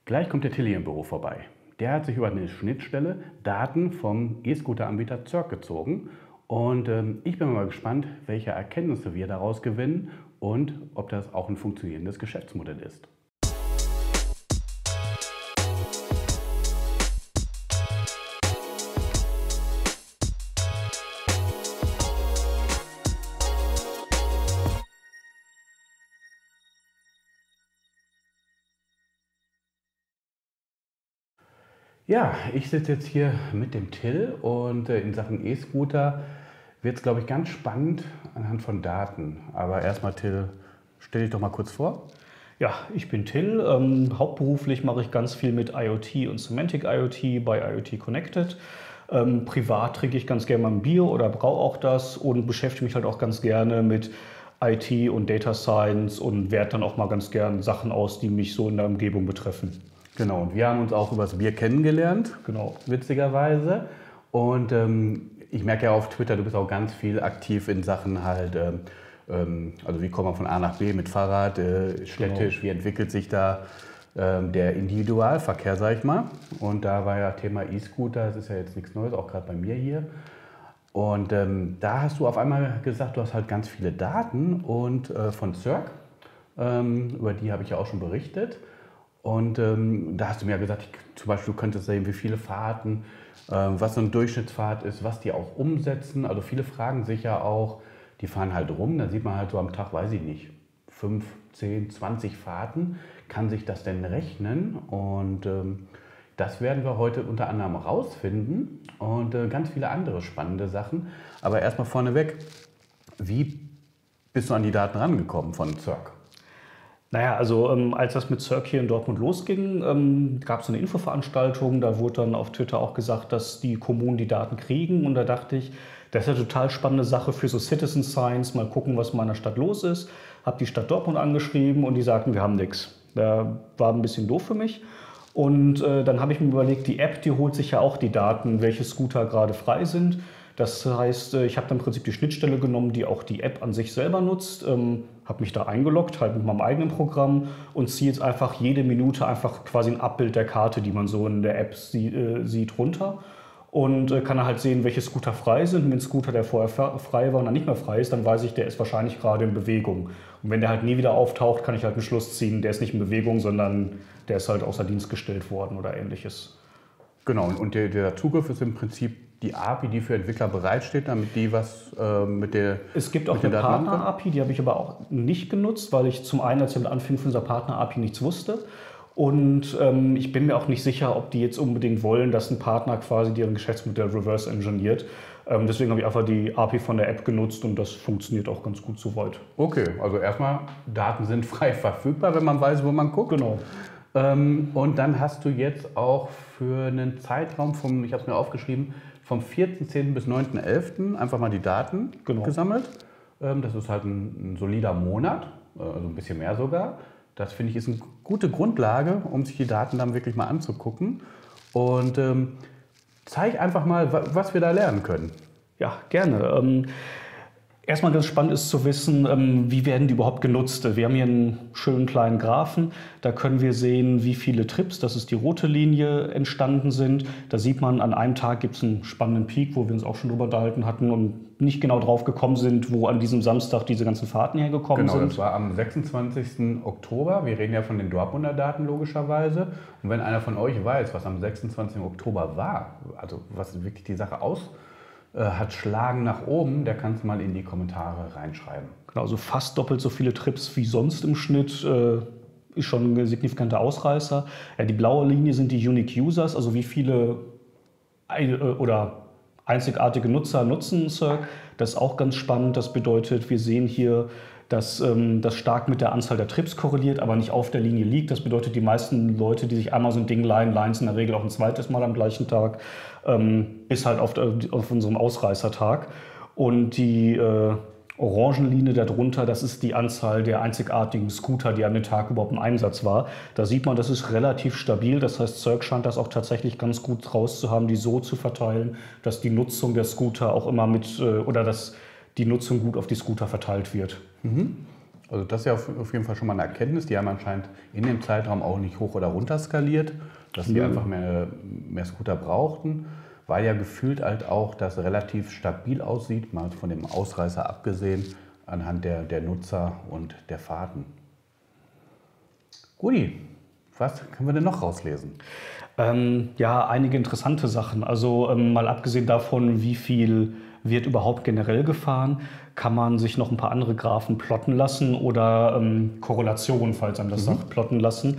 Gleich kommt der Tilly im Büro vorbei. Der hat sich über eine Schnittstelle Daten vom E-Scooter-Anbieter Zirk gezogen. Und ich bin mal gespannt, welche Erkenntnisse wir daraus gewinnen und ob das auch ein funktionierendes Geschäftsmodell ist. Ja, ich sitze jetzt hier mit dem Till und in Sachen E-Scooter wird es, glaube ich, ganz spannend anhand von Daten. Aber erstmal, Till, stell dich doch mal kurz vor. Ja, ich bin Till. Hauptberuflich mache ich ganz viel mit IoT und Semantic IoT bei IoT Connected. Privat trinke ich ganz gerne mal ein Bier oder brauche auch das und beschäftige mich halt auch ganz gerne mit IT und Data Science und werte dann auch mal ganz gern Sachen aus, die mich so in der Umgebung betreffen. Genau, und wir haben uns auch übers Bier kennengelernt, Genau. witzigerweise. Und ich merke ja auf Twitter, du bist auch ganz viel aktiv in Sachen halt, also wie kommt man von A nach B mit Fahrrad, städtisch, wie entwickelt sich da der Individualverkehr, sag ich mal. Und da war ja Thema E-Scooter, das ist ja jetzt nichts Neues, auch gerade bei mir hier. Und da hast du auf einmal gesagt, du hast halt ganz viele Daten und von Zirk, über die habe ich ja auch schon berichtet. Und da hast du mir ja gesagt, zum Beispiel, du könntest sehen, wie viele Fahrten, was so ein Durchschnittsfahrt ist, was die auch umsetzen. Also viele fragen sich ja auch, die fahren halt rum, dann sieht man halt so am Tag, weiß ich nicht, 5, 10, 20 Fahrten. Kann sich das denn rechnen? Und das werden wir heute unter anderem rausfinden und ganz viele andere spannende Sachen. Aber erstmal vorneweg, wie bist du an die Daten rangekommen von Zirk? Naja, also als das mit Zirk hier in Dortmund losging, gab es eine Infoveranstaltung. Da wurde dann auf Twitter auch gesagt, dass die Kommunen die Daten kriegen. Und da dachte ich, das ist eine total spannende Sache für so Citizen Science. Mal gucken, was in meiner Stadt los ist. Habe die Stadt Dortmund angeschrieben und die sagten, wir haben nichts. Da war ein bisschen doof für mich. Und dann habe ich mir überlegt, die App, die holt sich ja auch die Daten, welche Scooter gerade frei sind. Das heißt, ich habe dann im Prinzip die Schnittstelle genommen, die auch die App an sich selber nutzt, habe mich da eingeloggt, halt mit meinem eigenen Programm und ziehe jetzt einfach jede Minute einfach quasi ein Abbild der Karte, die man so in der App sieht, runter und kann halt sehen, welche Scooter frei sind. Und wenn ein Scooter, der vorher frei war und dann nicht mehr frei ist, dann weiß ich, der ist wahrscheinlich gerade in Bewegung. Und wenn der halt nie wieder auftaucht, kann ich halt einen Schluss ziehen, der ist nicht in Bewegung, sondern der ist halt außer Dienst gestellt worden oder ähnliches. Genau, und der Zugriff ist im Prinzip die API, die für Entwickler bereitsteht, damit die was mit der Es gibt auch eine Partner-API, die habe ich aber auch nicht genutzt, weil ich zum einen, als ich damit anfing, von dieser Partner-API nichts wusste. Und ich bin mir auch nicht sicher, ob die jetzt unbedingt wollen, dass ein Partner quasi deren Geschäftsmodell reverse engineert. Deswegen habe ich einfach die API von der App genutzt und das funktioniert auch ganz gut soweit. Okay, also erstmal, Daten sind frei verfügbar, wenn man weiß, wo man guckt. Genau. Und dann hast du jetzt auch für einen Zeitraum ich habe es mir aufgeschrieben, vom 4.10. bis 9.11. einfach mal die Daten gesammelt. Das ist halt ein solider Monat, also ein bisschen mehr sogar. Das finde ich ist eine gute Grundlage, um sich die Daten dann wirklich mal anzugucken. Und zeig einfach mal, was wir da lernen können. Ja, gerne. Erstmal ganz spannend ist zu wissen, wie werden die überhaupt genutzt. Wir haben hier einen schönen kleinen Graphen. Da können wir sehen, wie viele Trips, das ist die rote Linie, entstanden sind. Da sieht man, an einem Tag gibt es einen spannenden Peak, wo wir uns auch schon drüber unterhalten hatten und nicht genau drauf gekommen sind, wo an diesem Samstag diese ganzen Fahrten hergekommen sind. Genau, das war am 26. Oktober. Wir reden ja von den Dortmunder Daten logischerweise. Und wenn einer von euch weiß, was am 26. Oktober war, also was wirklich die Sache hat Schlagen nach oben, der kann es mal in die Kommentare reinschreiben. Genau, also fast doppelt so viele Trips wie sonst im Schnitt ist schon ein signifikanter Ausreißer. Ja, die blaue Linie sind die Unique Users, also wie viele oder einzigartige Nutzer nutzen Zirk. Das ist auch ganz spannend. Das bedeutet, wir sehen hier, dass das stark mit der Anzahl der Trips korreliert, aber nicht auf der Linie liegt. Das bedeutet, die meisten Leute, die sich einmal so ein Ding leihen es in der Regel auch ein zweites Mal am gleichen Tag, ist halt auf unserem Ausreißertag. Und die Orangenlinie darunter, das ist die Anzahl der einzigartigen Scooter, die an dem Tag überhaupt im Einsatz war. Da sieht man, das ist relativ stabil. Das heißt, Zirk scheint das auch tatsächlich ganz gut raus zu haben, die so zu verteilen, dass die Nutzung der Scooter auch immer dass die Nutzung gut auf die Scooter verteilt wird. Mhm. Also das ist ja auf jeden Fall schon mal eine Erkenntnis. Die haben anscheinend in dem Zeitraum auch nicht hoch oder runter skaliert, dass sie einfach mehr Scooter brauchten, weil ja gefühlt halt auch das relativ stabil aussieht, mal von dem Ausreißer abgesehen, anhand der Nutzer und der Fahrten. Guti, was können wir denn noch rauslesen? Ja, einige interessante Sachen. Also mal abgesehen davon, wie viel wird überhaupt generell gefahren, kann man sich noch ein paar andere Graphen plotten lassen oder Korrelationen, falls einem das sagt, plotten lassen.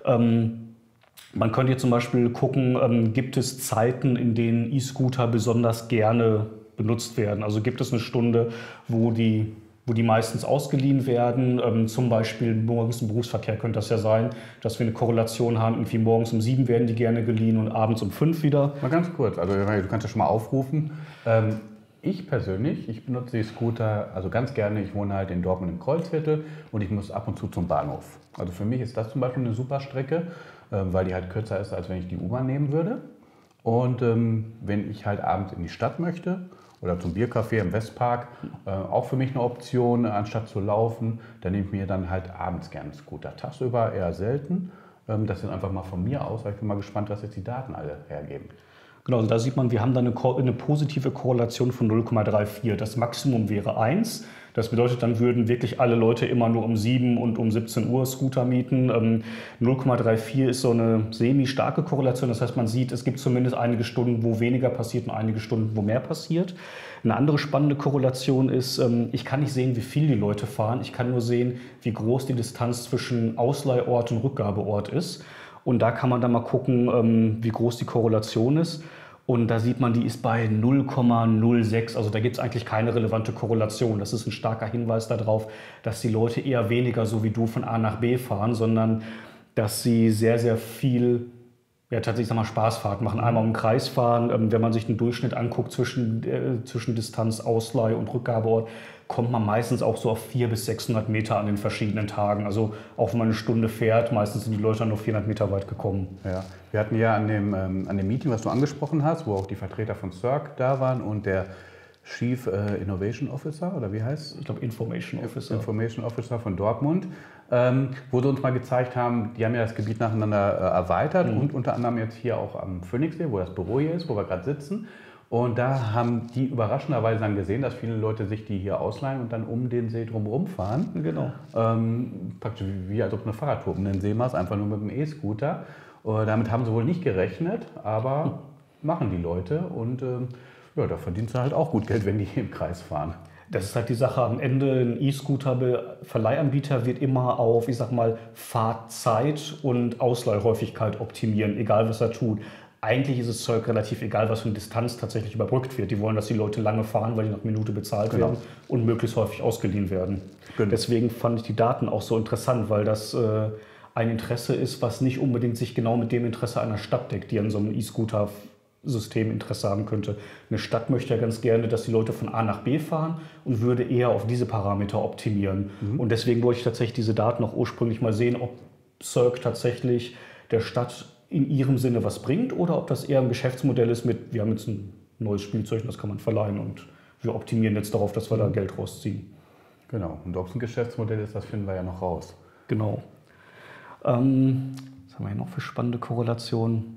Man könnte jetzt zum Beispiel gucken, gibt es Zeiten, in denen E-Scooter besonders gerne benutzt werden? Also gibt es eine Stunde, wo die meistens ausgeliehen werden. Zum Beispiel morgens im Berufsverkehr könnte das ja sein, dass wir eine Korrelation haben, irgendwie morgens um 7 werden die gerne geliehen und abends um 5 wieder. Mal ganz kurz, also du kannst ja schon mal aufrufen. Ich persönlich, ich benutze die Scooter also ganz gerne. Ich wohne halt in Dortmund im Kreuzviertel und ich muss ab und zu zum Bahnhof. Also für mich ist das zum Beispiel eine super Strecke, weil die halt kürzer ist, als wenn ich die U-Bahn nehmen würde. Und wenn ich halt abends in die Stadt möchte oder zum Biercafé im Westpark, auch für mich eine Option, anstatt zu laufen, dann nehme ich mir dann halt abends gerne einen Scooter. Tagsüber eher selten. Das sind einfach mal von mir aus, aber ich bin mal gespannt, was jetzt die Daten alle hergeben. Genau, also da sieht man, wir haben da eine positive Korrelation von 0,34. Das Maximum wäre 1. Das bedeutet, dann würden wirklich alle Leute immer nur um 7 und um 17 Uhr Scooter mieten. 0,34 ist so eine semi-starke Korrelation. Das heißt, man sieht, es gibt zumindest einige Stunden, wo weniger passiert und einige Stunden, wo mehr passiert. Eine andere spannende Korrelation ist, ich kann nicht sehen, wie viel die Leute fahren. Ich kann nur sehen, wie groß die Distanz zwischen Ausleihort und Rückgabeort ist. Und da kann man dann mal gucken, wie groß die Korrelation ist. Und da sieht man, die ist bei 0,06. Also da gibt es eigentlich keine relevante Korrelation. Das ist ein starker Hinweis darauf, dass die Leute eher weniger so wie du von A nach B fahren, sondern dass sie sehr, sehr viel, ja, tatsächlich sag mal, Spaßfahrt machen. Einmal im Kreis fahren. Wenn man sich den Durchschnitt anguckt zwischen Distanz, Ausleih und Rückgabeort, kommt man meistens auch so auf 400 bis 600 Meter an den verschiedenen Tagen. Also auch wenn man eine Stunde fährt, meistens sind die Leute nur 400 Meter weit gekommen. Ja, wir hatten ja an dem Meeting, was du angesprochen hast, wo auch die Vertreter von Cirque da waren und der Chief Innovation Officer, oder wie heißt es? Ich glaube Information Officer. Information Officer von Dortmund, wo sie uns mal gezeigt haben, die haben ja das Gebiet nacheinander erweitert und unter anderem jetzt hier auch am Phoenixsee, wo das Büro hier ist, wo wir gerade sitzen. Und da haben die überraschenderweise dann gesehen, dass viele Leute sich die hier ausleihen und dann um den See drumherum fahren. Genau. Praktisch wie als ob eine Fahrradtour um den See machst, einfach nur mit dem E-Scooter. Damit haben sie wohl nicht gerechnet, aber machen die Leute. Und ja, da verdienst du halt auch gut Geld, wenn die im Kreis fahren. Das ist halt die Sache. Am Ende ein E-Scooter-Verleihanbieter wird immer auf, ich sag mal, Fahrzeit und Ausleihhäufigkeit optimieren, egal was er tut. Eigentlich ist es Zeug relativ egal, was für eine Distanz tatsächlich überbrückt wird. Die wollen, dass die Leute lange fahren, weil die nach Minute bezahlt werden und möglichst häufig ausgeliehen werden. Genau. Deswegen fand ich die Daten auch so interessant, weil das ein Interesse ist, was nicht unbedingt sich genau mit dem Interesse einer Stadt deckt, die an so einem E-Scooter-System Interesse haben könnte. Eine Stadt möchte ja ganz gerne, dass die Leute von A nach B fahren und würde eher auf diese Parameter optimieren. Und deswegen wollte ich tatsächlich diese Daten auch ursprünglich mal sehen, ob Cirque tatsächlich der Stadt in ihrem Sinne was bringt oder ob das eher ein Geschäftsmodell ist mit, wir haben jetzt ein neues Spielzeug, das kann man verleihen und wir optimieren jetzt darauf, dass wir da Geld rausziehen. Genau, und ob es ein Geschäftsmodell ist, das finden wir ja noch raus. Genau. Was haben wir hier noch für spannende Korrelationen?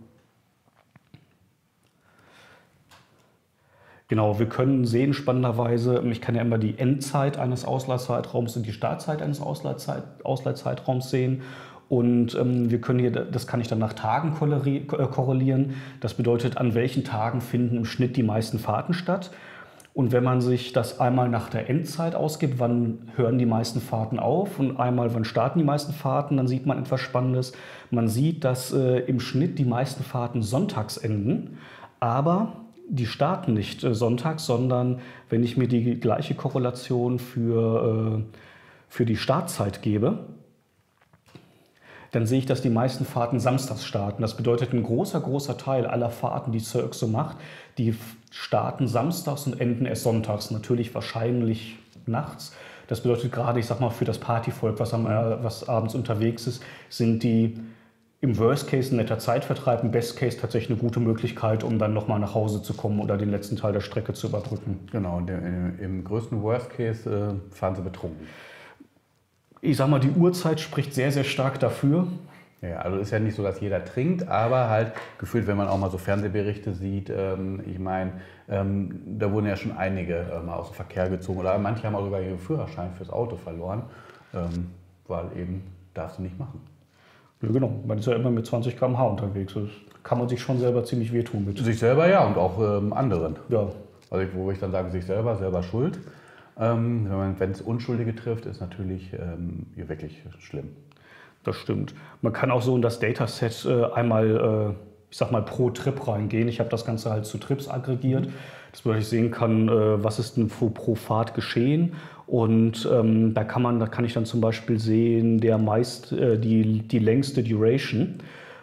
Genau, wir können sehen spannenderweise, ich kann ja immer die Endzeit eines Ausleihzeitraums und die Startzeit eines Ausleihzeitraums sehen. Und wir können hier, das kann ich dann nach Tagen korrelieren. Das bedeutet, an welchen Tagen finden im Schnitt die meisten Fahrten statt. Und wenn man sich das einmal nach der Endzeit ausgibt, wann hören die meisten Fahrten auf und einmal, wann starten die meisten Fahrten, dann sieht man etwas Spannendes. Man sieht, dass im Schnitt die meisten Fahrten sonntags enden, aber die starten nicht sonntags, sondern wenn ich mir die gleiche Korrelation für die Startzeit gebe, dann sehe ich, dass die meisten Fahrten samstags starten. Das bedeutet, ein großer Teil aller Fahrten, die Cirque so macht, die starten samstags und enden erst sonntags. Natürlich wahrscheinlich nachts. Das bedeutet gerade, ich sag mal, für das Partyvolk, was abends unterwegs ist, sind die im Worst Case ein netter Zeitvertreib, im Best Case tatsächlich eine gute Möglichkeit, um dann nochmal nach Hause zu kommen oder den letzten Teil der Strecke zu überbrücken. Genau, im größten Worst Case fahren sie betrunken. Ich sag mal, die Uhrzeit spricht sehr, sehr stark dafür. Ja, also ist ja nicht so, dass jeder trinkt, aber halt gefühlt, wenn man auch mal so Fernsehberichte sieht, ich meine, da wurden ja schon einige mal aus dem Verkehr gezogen oder manche haben auch sogar ihren Führerschein fürs Auto verloren, weil eben darfst du nicht machen. Ja, genau, man ist ja immer mit 20 km/h unterwegs. Das kann man sich schon selber ziemlich wehtun mit. Sich selber ja und auch anderen. Ja. Also wo ich dann sage, sich selber schuld. Wenn es Unschuldige trifft, ist natürlich wirklich schlimm. Das stimmt. Man kann auch so in das Dataset einmal, ich sag mal, pro Trip reingehen. Ich habe das Ganze halt zu Trips aggregiert, dass man sehen kann, was ist denn pro Fahrt geschehen. Und da kann ich dann zum Beispiel sehen, die längste Duration.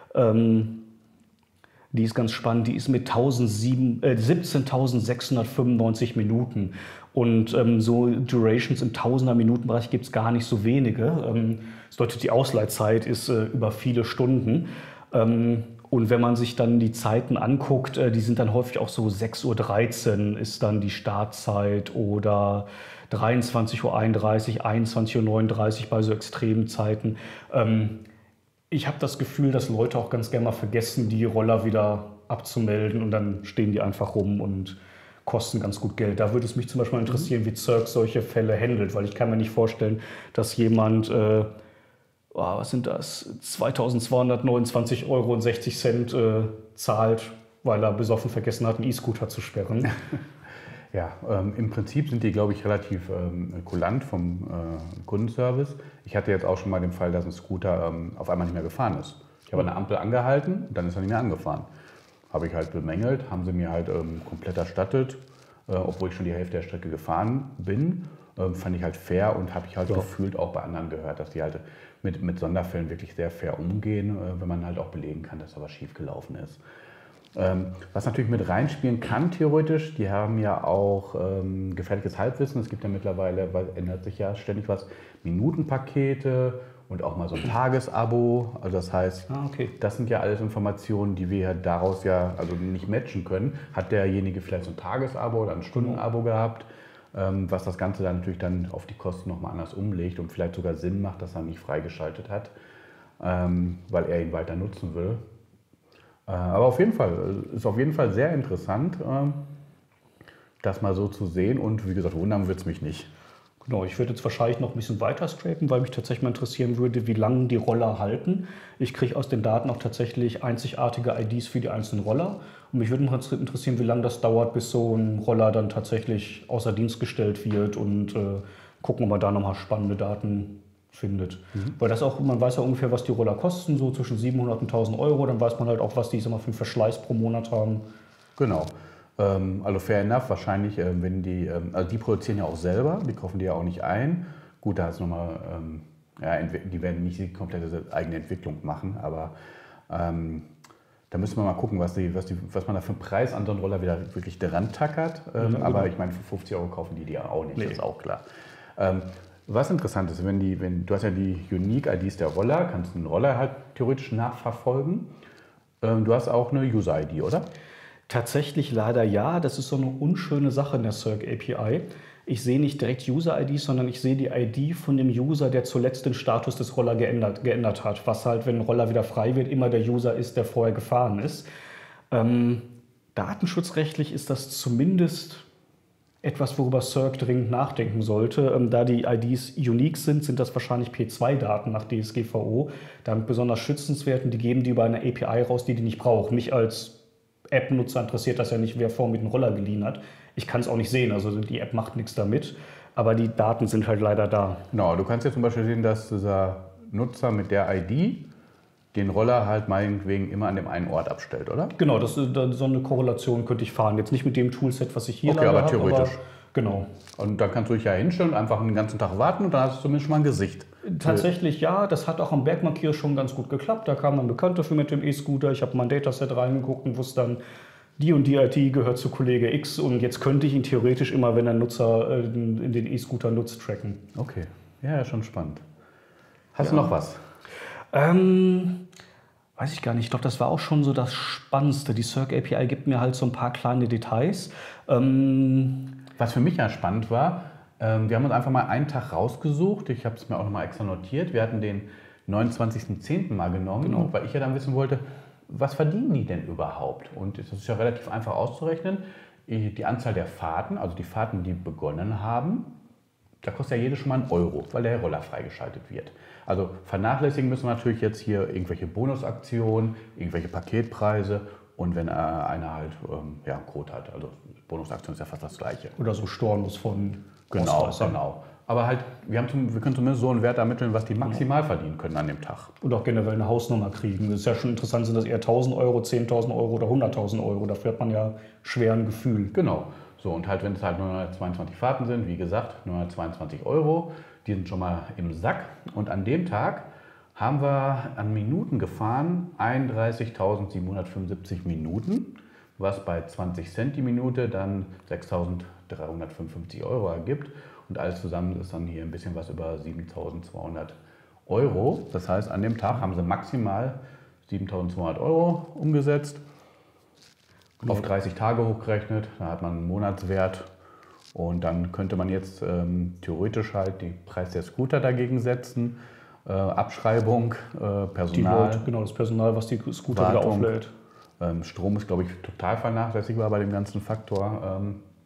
Die ist ganz spannend, die ist mit 17.695 Minuten. Und so Durations im Tausender-Minuten-Bereich gibt es gar nicht so wenige. Das bedeutet, die Ausleitzeit ist über viele Stunden. Und wenn man sich dann die Zeiten anguckt, die sind dann häufig auch so 6:13 Uhr ist dann die Startzeit oder 23:31 Uhr, 21:39 Uhr bei so extremen Zeiten. Ich habe das Gefühl, dass Leute auch ganz gerne mal vergessen, die Roller wieder abzumelden und dann stehen die einfach rum und kosten ganz gut Geld. Da würde es mich zum Beispiel interessieren, wie Cirque solche Fälle handelt, weil ich kann mir nicht vorstellen, dass jemand, was sind das, 2.229,60 € zahlt, weil er besoffen vergessen hat, einen E-Scooter zu sperren. Ja, im Prinzip sind die, glaube ich, relativ kulant vom Kundenservice. Ich hatte jetzt auch schon mal den Fall, dass ein Scooter auf einmal nicht mehr gefahren ist. Ich habe eine Ampel angehalten und dann ist er nicht mehr angefahren. Habe ich halt bemängelt, haben sie mir halt komplett erstattet, obwohl ich schon die Hälfte der Strecke gefahren bin. Fand ich halt fair und habe ich halt gefühlt auch bei anderen gehört, dass die halt mit Sonderfällen wirklich sehr fair umgehen, wenn man halt auch belegen kann, dass da was schief gelaufen ist. Was natürlich mit reinspielen kann, theoretisch, die haben ja auch gefährliches Halbwissen. Es gibt ja mittlerweile, weil ändert sich ja ständig was, Minutenpakete und auch mal so ein Tagesabo. Also das heißt, das sind ja alles Informationen, die wir ja daraus also nicht matchen können. Hat derjenige vielleicht so ein Tagesabo oder ein Stundenabo gehabt, was das Ganze dann natürlich dann auf die Kosten nochmal anders umlegt und vielleicht sogar Sinn macht, dass er nicht freigeschaltet hat, weil er ihn weiter nutzen will. Aber ist auf jeden Fall sehr interessant, das mal so zu sehen und wie gesagt, wundern wird es mich nicht. Genau, ich würde jetzt wahrscheinlich noch ein bisschen weiter scrapen, weil mich tatsächlich mal interessieren würde, wie lange die Roller halten. Ich kriege aus den Daten auch tatsächlich einzigartige IDs für die einzelnen Roller. Und mich würde interessieren, wie lange das dauert, bis so ein Roller dann tatsächlich außer Dienst gestellt wird und gucken, ob man da nochmal spannende Daten findet. Weil das auch, man weiß ja ungefähr, was die Roller kosten, so zwischen 700 und 1.000 €. Dann weiß man halt auch, was die für einen Verschleiß pro Monat haben. Genau. Also fair enough, wahrscheinlich, wenn die, also die produzieren ja auch selber, die kaufen die ja auch nicht ein. Gut, da ist nochmal, die werden nicht die komplette eigene Entwicklung machen, aber da müssen wir mal gucken, was man da für einen Preis an so einen Roller wieder wirklich dran tackert. Aber ich meine, für 50 € kaufen die ja auch nicht, das ist auch klar. Was interessant ist, du hast ja die Unique-IDs der Roller, kannst einen Roller halt theoretisch nachverfolgen. Du hast auch eine User-ID, oder? Tatsächlich leider ja. Das ist so eine unschöne Sache in der Cirque API. Ich sehe nicht direkt User-IDs, sondern ich sehe die ID von dem User, der zuletzt den Status des Roller geändert hat. Was halt, wenn ein Roller wieder frei wird, immer der User ist, der vorher gefahren ist. Datenschutzrechtlich ist das zumindest etwas, worüber Cirque dringend nachdenken sollte. Da die IDs unique sind das wahrscheinlich P2-Daten nach DSGVO. Damit besonders schützenswert und die geben die über eine API raus, die nicht brauchen. Mich als App-Nutzer interessiert das ja nicht, wer vorher mit einem Roller geliehen hat. Ich kann es auch nicht sehen, also die App macht nichts damit. Aber die Daten sind halt leider da. Genau, du kannst ja zum Beispiel sehen, dass dieser Nutzer mit der ID den Roller halt meinetwegen immer an dem einen Ort abstellt, oder? Genau, so eine Korrelation könnte ich fahren. Jetzt nicht mit dem Toolset, was ich hier habe. Okay, aber theoretisch. Genau. Und dann kannst du dich ja hinstellen und einfach den ganzen Tag warten und dann hast du zumindest schon mal ein Gesicht. Tatsächlich ja, das hat auch am Bergmarkier schon ganz gut geklappt. Da kam ein Bekannter für mit dem E-Scooter. Ich habe mein Dataset reingeguckt und wusste dann, die und die IT gehört zu Kollege X und jetzt könnte ich ihn theoretisch immer, wenn der Nutzer in den E-Scooter nutzt, tracken. Okay, ja, schon spannend. Hast du noch was? Weiß ich gar nicht. Ich glaube, das war auch schon so das Spannendste. Die Cirque API gibt mir halt so ein paar kleine Details. Was für mich ja spannend war, Wir haben uns einfach mal einen Tag rausgesucht. Ich habe es mir auch nochmal extra notiert. Wir hatten den 29.10. mal genommen, weil ich ja dann wissen wollte, was verdienen die denn überhaupt? Und das ist ja relativ einfach auszurechnen. Die Anzahl der Fahrten, also die Fahrten, die begonnen haben, da kostet ja jede schon mal einen Euro, weil der Roller freigeschaltet wird. Also vernachlässigen müssen wir natürlich jetzt hier irgendwelche Bonusaktionen, irgendwelche Paketpreise und wenn einer halt einen Code hat. Also Bonusaktion ist ja fast das Gleiche. Oder so Stornos von Genau. Aber halt, wir können zumindest so einen Wert ermitteln, was die maximal verdienen können an dem Tag. Und auch generell eine Hausnummer kriegen. Das ist ja schon interessant, sind das eher 1.000 Euro, 10.000 Euro oder 100.000 Euro. Dafür hat man ja schwer ein Gefühl. Genau. So, und halt, wenn es halt 922 Fahrten sind, wie gesagt, 922 Euro, die sind schon mal im Sack. Und an dem Tag haben wir an Minuten gefahren 31.775 Minuten, was bei 20 Cent die Minute dann 6.355 Euro ergibt. Und alles zusammen ist dann hier ein bisschen was über 7.200 Euro. Das heißt, an dem Tag haben sie maximal 7.200 Euro umgesetzt. Auf 30 Tage hochgerechnet, da hat man einen Monatswert. Und dann könnte man jetzt theoretisch halt den Preis der Scooter dagegen setzen. Abschreibung, Personal. Das Personal, was die Scooter wieder auflädt. Strom ist, glaube ich, total vernachlässigbar bei dem ganzen Faktor.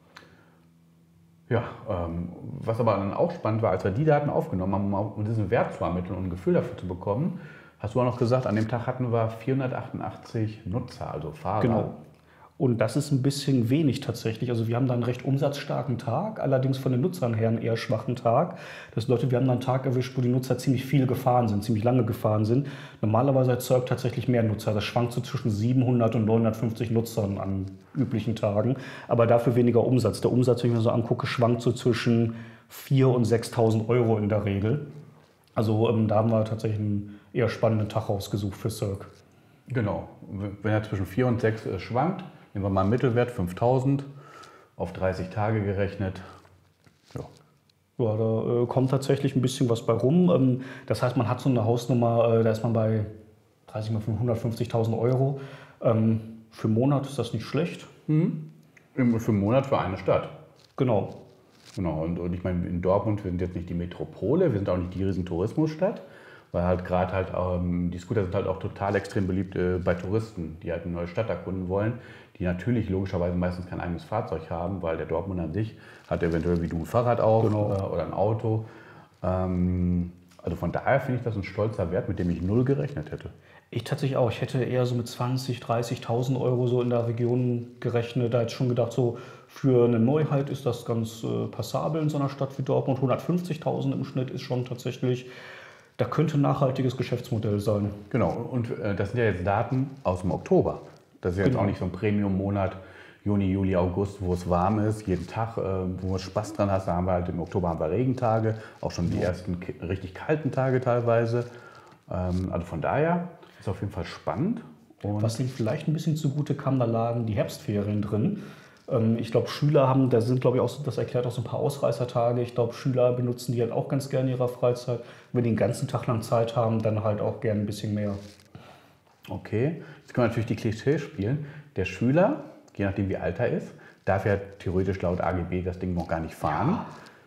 Was aber dann auch spannend war, als wir die Daten aufgenommen haben, um diesen Wert zu ermitteln und ein Gefühl dafür zu bekommen, hast du auch noch gesagt, an dem Tag hatten wir 488 Nutzer, also Fahrer. Genau. Und das ist ein bisschen wenig tatsächlich. Also wir haben da einen recht umsatzstarken Tag, allerdings von den Nutzern her einen eher schwachen Tag. Das bedeutet, wir haben da einen Tag erwischt, wo die Nutzer ziemlich viel gefahren sind, ziemlich lange gefahren sind. Normalerweise hat Cirque tatsächlich mehr Nutzer. Das schwankt so zwischen 700 und 950 Nutzern an üblichen Tagen, aber dafür weniger Umsatz. Der Umsatz, wenn ich mir so angucke, schwankt so zwischen 4.000 und 6.000 Euro in der Regel. Also da haben wir tatsächlich einen eher spannenden Tag rausgesucht für Cirque. Genau. Wenn er zwischen 4 und 6 schwankt, nehmen wir mal einen Mittelwert, 5.000, auf 30 Tage gerechnet. Ja, da kommt tatsächlich ein bisschen was bei rum. Das heißt, man hat so eine Hausnummer, da ist man bei 30 mal 150.000 Euro. Für einen Monat ist das nicht schlecht. Für einen Monat für eine Stadt. Genau. Und ich meine, in Dortmund, wir sind jetzt nicht die Metropole, wir sind auch nicht die riesen Tourismusstadt. Weil halt gerade halt die Scooter sind halt auch total extrem beliebt bei Touristen, die halt eine neue Stadt erkunden wollen, die natürlich logischerweise meistens kein eigenes Fahrzeug haben, weil der Dortmunder an sich hat eventuell wie du ein Fahrrad auch oder ein Auto. Also von daher finde ich das ein stolzer Wert, mit dem ich null gerechnet hätte. Ich tatsächlich auch. Ich hätte eher so mit 20.000, 30.000 Euro so in der Region gerechnet. Da hätte ich schon gedacht, so für eine Neuheit ist das ganz passabel in so einer Stadt wie Dortmund. 150.000 im Schnitt ist schon tatsächlich... Da könnte ein nachhaltiges Geschäftsmodell sein. Genau, und das sind ja jetzt Daten aus dem Oktober. Das ist ja jetzt auch nicht so ein Premium-Monat, Juni, Juli, August, wo es warm ist, jeden Tag, wo du Spaß dran hast. Da haben wir halt im Oktober haben wir Regentage, auch schon die ersten richtig kalten Tage teilweise. Also von daher ist auf jeden Fall spannend. Und was dem vielleicht ein bisschen zugute kam, da lagen die Herbstferien drin. Ich glaube, Schüler haben, da sind, glaube ich, auch, das erklärt auch so ein paar Ausreißertage. Ich glaube, Schüler benutzen die halt auch ganz gerne in ihrer Freizeit. Wenn die den ganzen Tag lang Zeit haben, dann halt auch gerne ein bisschen mehr. Okay, jetzt können wir natürlich die Klischees spielen. Der Schüler, je nachdem wie alt er ist, darf ja theoretisch laut AGB das Ding noch gar nicht fahren.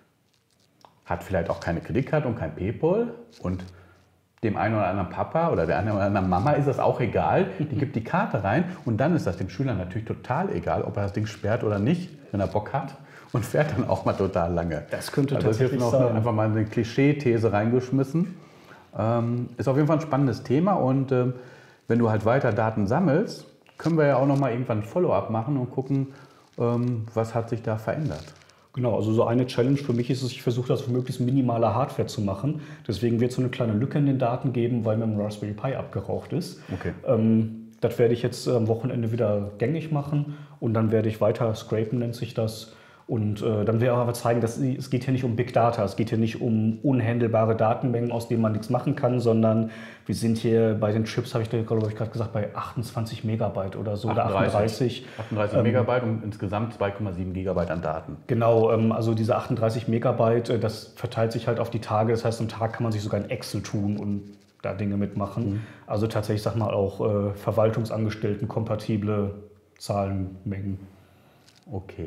Hat vielleicht auch keine Kreditkarte und kein PayPal. Und dem einen oder anderen Papa oder der einen oder anderen Mama ist das auch egal. Die gibt die Karte rein und dann ist das dem Schüler natürlich total egal, ob er das Ding sperrt oder nicht, wenn er Bock hat und fährt dann auch mal total lange. Das könnte also tatsächlich das ist jetzt noch einfach mal eine Klischee-These reingeschmissen. Ist auf jeden Fall ein spannendes Thema und wenn du halt weiter Daten sammelst, können wir ja auch noch mal irgendwann ein Follow-up machen und gucken, was hat sich da verändert. Genau, also so eine Challenge für mich ist es, ich versuche das auf möglichst minimaler Hardware zu machen. Deswegen wird es so eine kleine Lücke in den Daten geben, weil mir ein Raspberry Pi abgeraucht ist. Okay. Das werde ich jetzt am Wochenende wieder gängig machen und dann werde ich weiter scrapen, nennt sich das. Und dann werde ich aber zeigen, dass es geht hier nicht um Big Data, es geht hier nicht um unhandelbare Datenmengen, aus denen man nichts machen kann, sondern wir sind hier bei den Chips, habe ich glaube ich gerade gesagt, bei 28 Megabyte oder so, 38 Megabyte und insgesamt 2,7 Gigabyte an Daten. Genau, also diese 38 Megabyte, das verteilt sich halt auf die Tage, das heißt, am Tag kann man sich sogar in Excel tun und da Dinge mitmachen. Also tatsächlich, sag mal, auch Verwaltungsangestellten kompatible Zahlenmengen. Okay.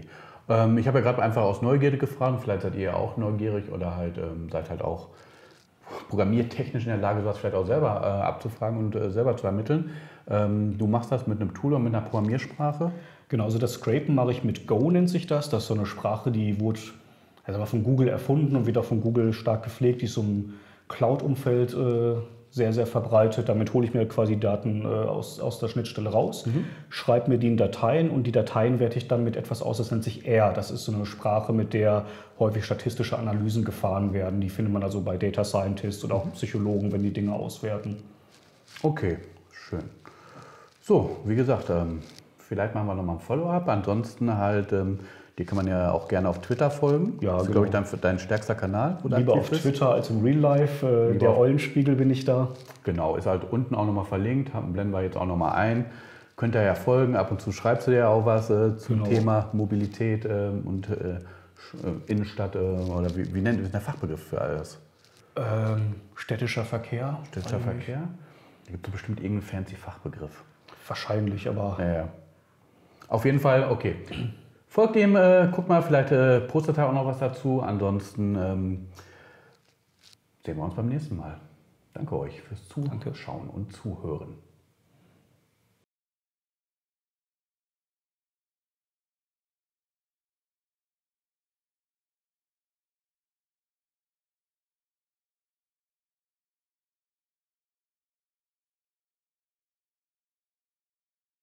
Ich habe ja gerade einfach aus Neugierde gefragt, vielleicht seid ihr ja auch neugierig oder halt seid halt auch programmiertechnisch in der Lage, sowas vielleicht auch selber abzufragen und selber zu ermitteln. Du machst das mit einem Tool und mit einer Programmiersprache? Genau, also das Scrapen mache ich mit Go, nennt sich das. Das ist so eine Sprache, die wurde von Google erfunden und wird auch von Google stark gepflegt. Die ist so im Cloud-Umfeld sehr, sehr verbreitet. Damit hole ich mir quasi Daten aus der Schnittstelle raus, schreibe mir die in Dateien und die Dateien werte ich dann mit etwas aus, das nennt sich R. Das ist so eine Sprache, mit der häufig statistische Analysen gefahren werden. Die findet man also bei Data Scientists oder auch Psychologen, wenn die Dinge auswerten. Okay, schön. So, wie gesagt, vielleicht machen wir nochmal ein Follow-up. Ansonsten halt, die kann man ja auch gerne auf Twitter folgen. Ja, das ist, genau. glaube ich, dein stärkster Kanal. Wo du Lieber aktiv auf bist. Twitter als im Real Life. Der Eulenspiegel bin ich da. Genau, ist halt unten auch nochmal verlinkt. Blenden wir jetzt auch nochmal ein. Könnt ihr ja folgen. Ab und zu schreibst du ja auch was zum Thema Mobilität und Innenstadt. Oder wie nennt ist der Fachbegriff für alles? Städtischer Verkehr. Städtischer Verkehr? Da gibt es bestimmt irgendeinen fancy Fachbegriff. Wahrscheinlich, aber... Ja. Auf jeden Fall, okay. Folgt dem, guckt mal, vielleicht postet er auch noch was dazu. Ansonsten sehen wir uns beim nächsten Mal. Danke euch fürs Zuschauen und Zuhören.